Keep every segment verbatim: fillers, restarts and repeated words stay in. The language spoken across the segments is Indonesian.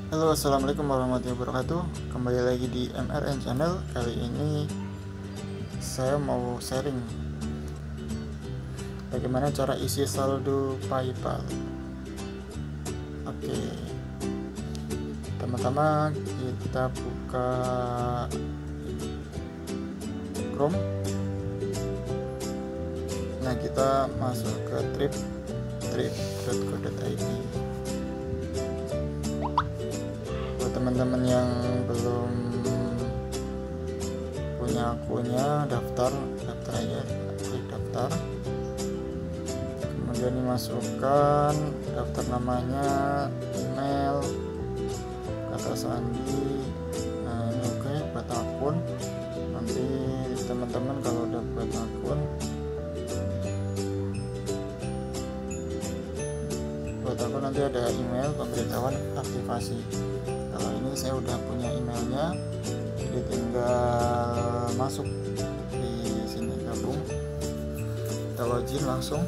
Halo, assalamualaikum warahmatullahi wabarakatuh. Kembali lagi di M R N Channel. Kali ini saya mau sharing bagaimana cara isi saldo PayPal. Oke, pertama-tama kita buka Chrome. Nah, kita masuk ke trip trip dot co dot i d. Teman-teman yang belum punya akunnya, daftar daftar aja, klik daftar, kemudian dimasukkan daftar namanya, email, kata sandi. Nah ini oke, buat akun. Nanti teman-teman kalau udah buat akun, buat akun nanti ada email pemberitahuan aktivasi. Kalau ini saya udah punya emailnya, jadi tinggal masuk di sini, gabung, kita login langsung.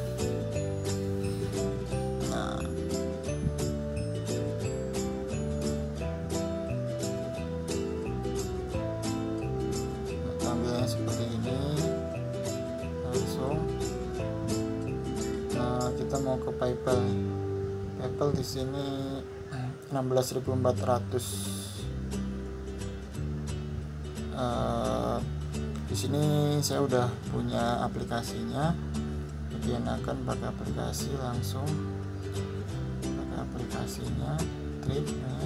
Nah, tampilannya seperti ini langsung. Nah, kita mau ke PayPal. PayPal di sini enam belas ribu empat ratus. Uh, di sini saya udah punya aplikasinya, jadi enakan pakai aplikasi langsung, pakai aplikasinya Trip nih.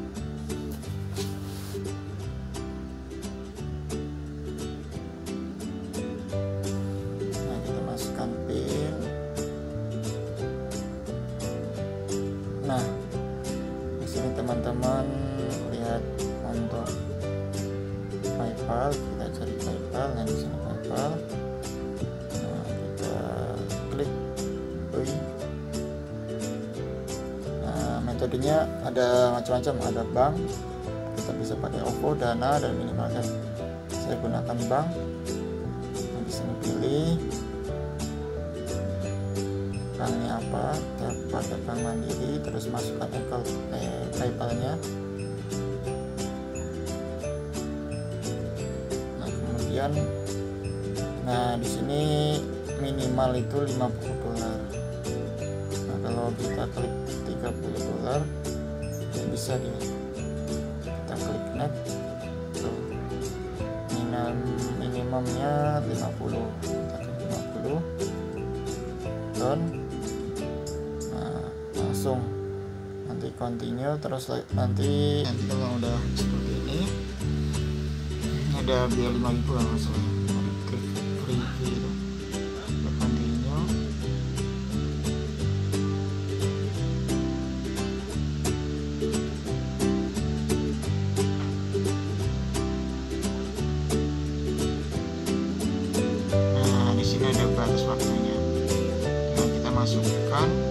Nah, kita masukkan PIN. Nah, ini teman-teman lihat untuk PayPal, kita cari PayPal. Nah di sini PayPal. Nah, kita klik Pay. Nah, metodenya ada macam-macam, ada bank, kita bisa pakai OVO, Dana, dan Minimarket. Saya gunakan bank. Nah, di sini pilih banknya apa, kita pakai Bank Mandiri, terus masukkan account eh, PayPal-nya. Nah, kemudian nah di sini minimal itu lima puluh dolar. Nah, kalau kita klik tiga puluh dolar ya bisa di kita klik next. Tuh, minimum minimumnya lima puluh. Kita klik lima puluh. Done. Langsung nanti continue, terus nanti nanti kalau udah seperti ini ada biaya lima ribu langsung klik free gitu, continue. Nah di sini ada batas waktunya. Nah, kita masukkan